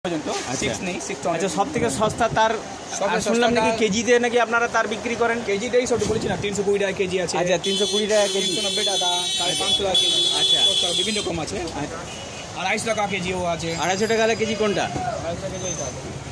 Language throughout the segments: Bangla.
আচ্ছা, সবথেকে সস্তা তার শুনলাম নাকি কেজিতে নাকি আপনারা তার বিক্রি করেন? কেজিটাই সব বলেছি না, 320 টাকা কেজি আছে। আচ্ছা, 320 টাকা কেজি, 390 টাকা, 550 টাকা কেজি। আচ্ছা, বিভিন্ন রকম আছে। 250 টাকা কেজিও আছে। 250 টাকা কেজি কোনটা? 250 টাকা কেজি।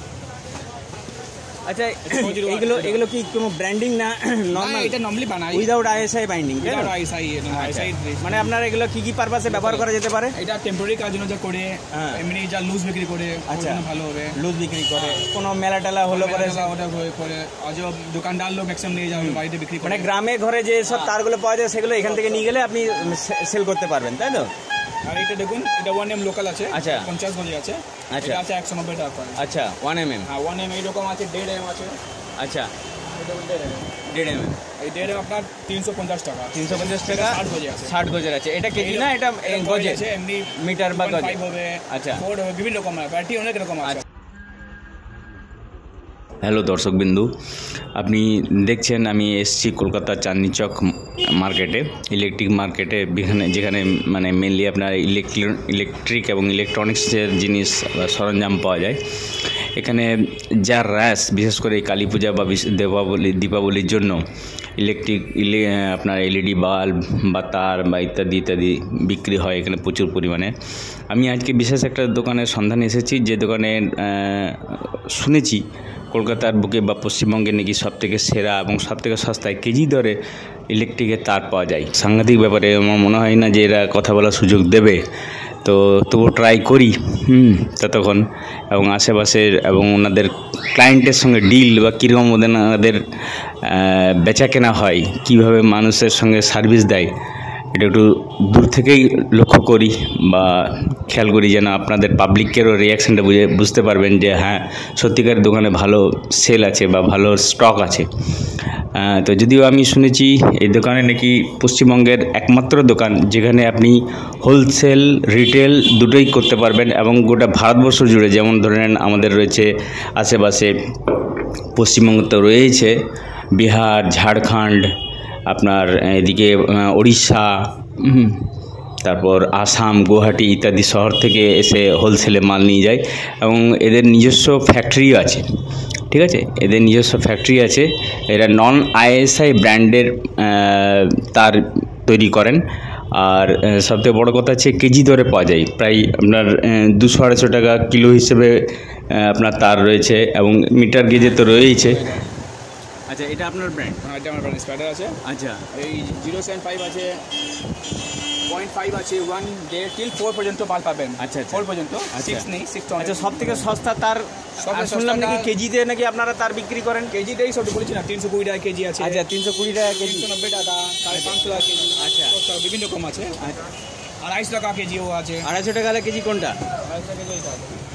আচ্ছা, এগুলো কি কোনো ব্র্যান্ডিং না নরমাল? এটা নরমালি বানাই without ISI binding. Without ISI, ISI মানে আপনারা এগুলো কি কি পারপাসে ব্যবহার করা যেতে পারে? এটা টেম্পোরারি কাজ জন্য যা করে, এমনি যা লুজ বিক্রি করে। আচ্ছা, ভালো হবে লুজ বিক্রি করে, কোনো মেলা টেলা হলো পরে ওটা করে আজ দোকানদার লোক ম্যাক্সিমাম নিয়ে যাবে বাড়িতে বিক্রি করে। মানে গ্রামে ঘরে যে সব তারগুলো পাওয়া যায় সেগুলো এখান থেকে নিয়ে গেলে আপনি সেল করতে পারবেন, তাই তো? আর এটা দেখুন, এটা 1mm লোকাল আছে। আচ্ছা, 50 গজ আছে। আচ্ছা, এটা আছে 190 টাকা। আচ্ছা, 1mm। হ্যাঁ, 1mm এরকম আছে, 1.5mm আছে। আচ্ছা, এটা 1.5mm। এই 1.5mm আপনার 350 টাকা। 350 টাকা 60 গজ আছে। 60 গজের আছে। এটা কেজি না, এটা গজে আছে, এমনি মিটার বা গজে হবে। আচ্ছা, 4 হবে, বিভিন্ন রকম ভ্যারাইটি অনেক রকম আছে। হ্যালো দর্শকবিন্দু, আপনি দেখছেন আমি এসছি কলকাতা চাঁদনি চক মার্কেটে, ইলেকট্রিক মার্কেটে, যেখানে মানে মেনলি আপনার ইলেকট্রিক এবং ইলেকট্রনিক্সের জিনিস বা সরঞ্জাম পাওয়া যায়। এখানে যার র্যাশ বিশেষ করে কালী পূজা বা দীপাবলির জন্য আপনার এলইডি বাল্ব বা তার বা ইত্যাদি বিক্রি হয় এখানে প্রচুর পরিমাণে। আমি আজকে বিশেষ একটা দোকানের সন্ধানে এসেছি, যে দোকানে শুনেছি কলকাতার বুকে বা পশ্চিমবঙ্গে নাকি সবথেকে সেরা এবং সবথেকে সস্তায় কেজি দরে ইলেকট্রিকের তার পাওয়া যায়। সাংঘাতিক ব্যাপারে, আমার মনে হয় না যে এরা কথা বলার সুযোগ দেবে, তো তবু ট্রাই করি ততক্ষণ। এবং আশেপাশের এবং ওনাদের ক্লায়েন্টের সঙ্গে ডিল বা কীরকম ওনাদের বেচা কেনা হয়, কীভাবে মানুষের সঙ্গে সার্ভিস দেয়, এটা একটু দূর থেকেই লক্ষ্য করি বা খেয়াল করি, যেন আপনাদের পাবলিকেরও রিয়াকশানটা বুঝতে পারবেন যে হ্যাঁ, সত্যিকার দোকানে ভালো সেল আছে বা ভালো স্টক আছে। তো যদিও আমি শুনেছি এই দোকানে নাকি পশ্চিমবঙ্গের একমাত্র দোকান যেখানে আপনি হোলসেল রিটেল দুটোই করতে পারবেন, এবং গোটা ভারতবর্ষ জুড়ে, যেমন ধরে নেন আমাদের রয়েছে আশেপাশে পশ্চিমবঙ্গ তো রয়েছে, বিহার, ঝাড়খণ্ড, আপনার এদিকে ওড়িশা, তারপর আসাম, গুয়াহাটি ইত্যাদি শহর থেকে এসে হোলসেলে মাল নিয়ে যায়, এবং এদের নিজস্ব ফ্যাক্টরিও আছে। ঠিক আছে, এদের নিজস্ব ফ্যাক্টরি আছে। এরা নন আইএসআই ব্র্যান্ডের তার তৈরি করেন। আর সবথেকে বড় কথা হচ্ছে কেজি দরে পাওয়া যায়, প্রায় আপনার 200-250 টাকা কিলো হিসেবে আপনার তার রয়েছে, এবং মিটার গেজে তো রয়েইছে। আচ্ছা, এটা আপনার ব্র্যান্ড? হ্যাঁ, এটা আমার ব্র্যান্ড স্পাইডার আছে। আচ্ছা, এই 0.5 আছে, 0.5 আছে, 1 থেকে 4 পর্যন্ত মাল পাবেন। আচ্ছা, 4 পর্যন্ত, 6 নেই, 6 তো। আচ্ছা, সবথেকে সস্তা তার শুনলাম নাকি কেজিতে নাকি আপনারা তার বিক্রি করেন? কেজিটাই সব বলেছি না, 320 টাকা কেজি আছে। আচ্ছা, 320 টাকা কেজি, 390 টাকা, 550 টাকা কেজি। আচ্ছা, বিভিন্ন রকম আছে। 250 টাকা কেজিও আছে। 250 টাকা কেজি কোনটা? 250 টাকা কেজি।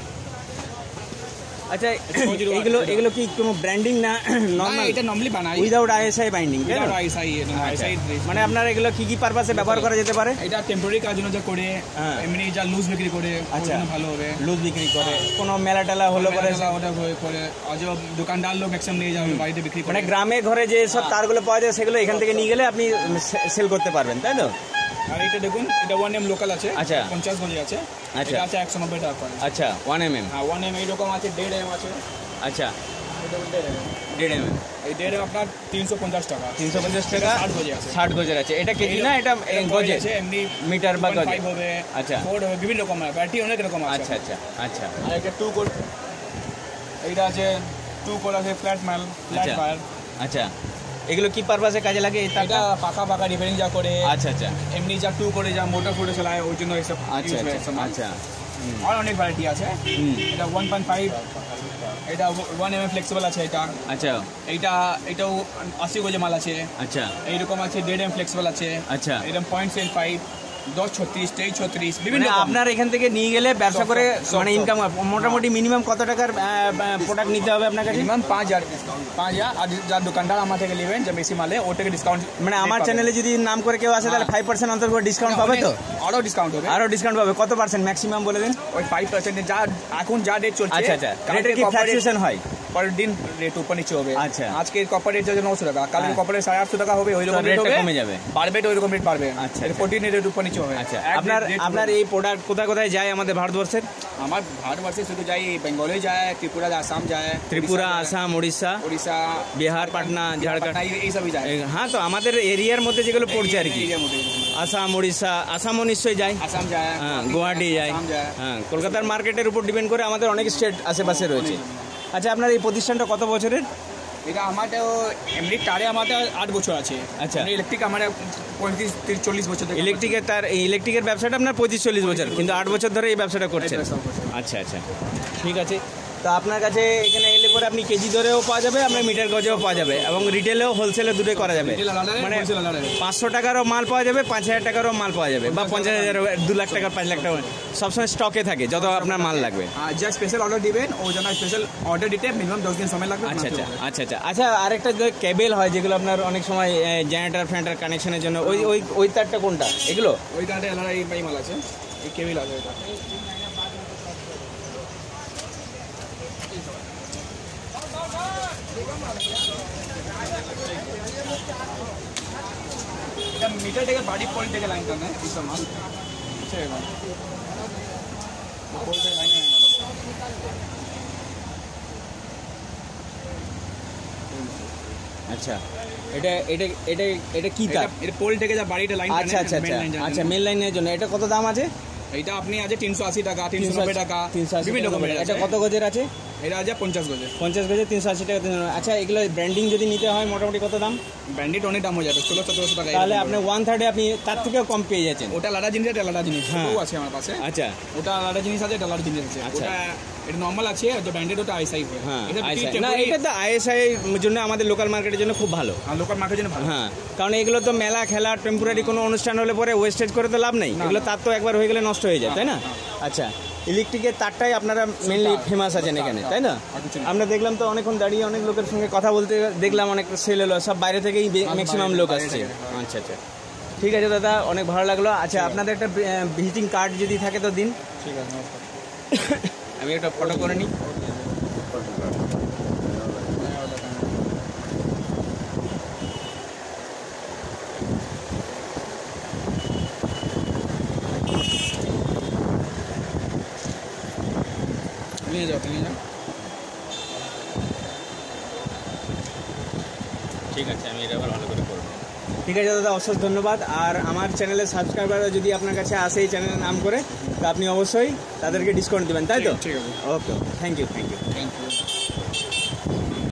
আচ্ছা, এগুলো কি কোনো ব্র্যান্ডিং না নরমাল? এটা নরমালি বানাই without ISI binding. Without ISI, ISI. মানে আপনারা এগুলো কি কি পারপাসে ব্যবহার করা যেতে পারে? এটা টেম্পোরারি কাজ জন্য যা করে, এমনি যা লুজ বিক্রি করে। আচ্ছা, ভালো হবে, লুজ বিক্রি করে, কোনো মেলা টেলা হলো পরে ওটা করে আজ দোকানদার লোক ম্যাক্সিমাম নিয়ে যাবে বাড়িতে বিক্রি করে। মানে গ্রামে ঘরে যে সব তারগুলো পাওয়া যায় সেগুলো এখান থেকে নিয়ে গেলে আপনি সেল করতে পারবেন, তাই তো? আর এটা দেখুন, এটা 1mm লোকাল আছে। আচ্ছা, 50 গজ আছে। আচ্ছা, এটা আছে 190 টাকা। আচ্ছা, 1mm। হ্যাঁ, 1mm এরকম আছে, 1.5mm আছে। আচ্ছা, এটা 1.5mm। এই 1.5mm আপনার 350 টাকা। 350 টাকা 60 গজ আছে। 60 গজের আছে। এটা কেজি না, এটা গজে আছে, এমনি মিটার বা গজে হবে। আচ্ছা, 4 হবে, বিভিন্ন রকম ভ্যারাইটি অনেক রকম আছে। আচ্ছা, আচ্ছা, আচ্ছা। আর এটা 2 কোড, এইটা আছে 2 কোড আছে, ফ্ল্যাট মাল, ফ্ল্যাট ফায়ার। আচ্ছা, এগুলো কি পারপাসে কাজে লাগে? এটা পাকা রিপেয়ারিং যা করে। আচ্ছা, আচ্ছা, এমনি যা 2 করে যা মোটর ফুটে চালায় ওই জন্য এইসব। আচ্ছা, আচ্ছা, আর অনেক ভ্যারাইটি আছে। এটা 1.5, এটা 1mm ফ্লেক্সিবল আছে। এটা আচ্ছা, এটাও 80 গজে মাল আছে। আচ্ছা, এইরকম আছে, 1.5mm ফ্লেক্সিবল আছে। আচ্ছা, এরকম 0.75, 1036, 2336 বিভিন্ন। আপনার এখান থেকে নিয়ে গেলে ব্যবসা করে মানে ইনকাম মোটামুটি মিনিমাম কত টাকার প্রোডাক্ট নিতে হবে আপনার কাছে? মিনিমাম 5000। আর যার দোকানদার আমার থেকে নেবেন, যা বেশি মালে ওটাকে ডিসকাউন্ট। মানে আমার চ্যানেলে যদি নাম করে কেউ আসে তাহলে 5% অন্তর করে ডিসকাউন্ট পাবে তো? আরও ডিসকাউন্ট হবে। আরও ডিসকাউন্ট পাবে? কত পার্সেন্ট ম্যাক্সিমাম বলে দিন। ওই 5% যা এখন যা রেট চলছে। আচ্ছা, আচ্ছা, রেটের কি ফ্ল্যাকচুয়েশন হয়? পরের দিন রেট উপর নিচে হবে। আচ্ছা, আজকে কপার রেট যাচ্ছে 900 টাকা, কালকে কপার রেট 850 টাকা হবে, ওই রকম রেট কমে যাবে, বাড়বে তো ওই রকম রেট বাড়বে। আচ্ছা, প্রতিদিন রেট উপর নিচে হবে। আচ্ছা, আপনার এই প্রোডাক্ট কোথায় কোথায় যায় আমাদের ভারতবর্ষের? আমার ভারতবর্ষে শুধু যাই বেঙ্গলে যায়, ত্রিপুরা যায়, আসাম যায়, ত্রিপুরা, আসাম, উড়িষ্যা, উড়িষ্যা, বিহার, পাটনা, ঝাড়খণ্ড, এই সবই যায় হ্যাঁ। তো আমাদের এরিয়ার মধ্যে যেগুলো পড়ছে আর কি, এরিয়ার মধ্যে। আসাম, উড়িষ্যা, আসামও নিশ্চয়ই যায়, আসাম যায়, হ্যাঁ, গুয়াহাটি যায়, আসাম যায়। হ্যাঁ। কলকাতার মার্কেটের উপর ডিপেন্ড করে আমাদের অনেক স্টেট আশেপাশে রয়েছে। আচ্ছা, আপনার এই প্রতিষ্ঠানটা কত বছরের? এটা আমাদের এমনি তারে আমাদের 8 বছর আছে। আচ্ছা। ইলেকট্রিক আমাদের 35-40 বছর থেকে। ইলেকট্রিকের ব্যবসাটা আপনার 25-40 বছর, কিন্তু 8 বছর ধরে এই ব্যবসাটা করছেন। আচ্ছা আচ্ছা, ঠিক আছে। তো আপনার কাছে এখানে এলে পরে আপনি কেজি দরেও পাওয়া যাবে, আপনার মিটার গজেও পাওয়া যাবে, এবং রিটেলেও হোলসেলে দুটোই করা যাবে। মানে 500 টাকারও মাল পাওয়া যাবে, 5000 টাকারও মাল পাওয়া যাবে, বা 50,000, 2 লাখ টাকা, 5 লাখ টাকা, সবসময় স্টকে থাকে যত আপনার মাল লাগবে। যা স্পেশাল অর্ডার দিবেন ও জন্য স্পেশাল অর্ডার দিতে মিনিমাম 10 দিন সময় লাগবে। আচ্ছা আচ্ছা আচ্ছা আচ্ছা আচ্ছা। আরেকটা যে কেবেল হয়, যেগুলো আপনার অনেক সময় জেনারেটর ফ্যান্টার কানেকশনের জন্য, ওই তারটা কোনটা? এগুলো ওই তারটা আলাদা এই মাল আছে, এই কেবল আছে। এটা মিটার থেকে বাড়ি পয়েন্ট থেকে লাইন करना है इस माल ठीक है। पोल থেকে লাইন আচ্ছা, এটা এটা এটা এটা কি তার? এটা পোল থেকে যা বাড়িটা লাইন আচ্ছা আচ্ছা আচ্ছা আচ্ছা, মেন লাইনের জন্য। এটা কত দাম আছে? এটা আপনি আছে 380 টাকা, 390 টাকা, 380 বিভিন্ন টাকা। রকমের। এটা কত গজের আছে? এটা আছে 50 গজে। 50 গজে 380 টাকা। আচ্ছা, এগুলো ব্র্যান্ডিং যদি নিতে হয় মোটামুটি কত দাম? ব্যান্ডিট অনেক দাম হয়ে যাবে, 1600-1700 টাকা। তাহলে আপনি 1/3 আপনি তার থেকেও কম পেয়ে যাচ্ছেন। ওটা আলাদা জিনিস, এটা আলাদা জিনিস, হ্যাঁ। ওটাও আছে আমার কাছে। আচ্ছা, ওটা আলাদা জিনিস আছে, এটা আলাদা জিনিস আছে। আচ্ছা। ওটা এটা নরমাল আছে, আর যে ব্যান্ডেড ওটা আইএসআই হয়। হ্যাঁ, এটা আইএসআই না, এটা তো আইএসআই জন্য আমাদের লোকাল মার্কেটের জন্য খুব ভালো। আর লোকাল মার্কেটের জন্য ভালো। হ্যাঁ, কারণ এগুলো তো মেলা খেলা টেম্পোরারি কোনো অনুষ্ঠান হলে পরে ওয়েস্টেজ করে তো লাভ নেই। এগুলো তার তো একবার হয়ে গেলে নষ্ট হয়ে যায়, তাই না? আচ্ছা, ইলেকট্রিকের তারটাই আপনারা মেনলি ফেমাস আছেন এখানে, তাই না? আমরা দেখলাম তো অনেকক্ষণ দাঁড়িয়ে অনেক লোকের সঙ্গে কথা বলতে দেখলাম, অনেক সেল হলো, সব বাইরে থেকেই ম্যাক্সিমাম লোক আসছে। আচ্ছা আচ্ছা, ঠিক আছে দাদা, অনেক ভালো লাগলো। আচ্ছা, আপনাদের একটা ভিজিটিং কার্ড যদি থাকে তো দিন। ঠিক আছে, নমস্কার। আমি একটা ফটো করে নিই। নিয়ে যাও, নিয়ে যাও। ঠিক আছে, আমি এটা ভালো করে করবো। ঠিক আছে দাদা, অশেষ ধন্যবাদ। আর আমার চ্যানেলের সাবস্ক্রাইবার যদি আপনার কাছে আসে এই চ্যানেলের নাম করে, তো আপনি অবশ্যই তাদেরকে ডিসকাউন্ট দেবেন, তাই তো? ঠিক আছে। Okay, thank you. Thank you.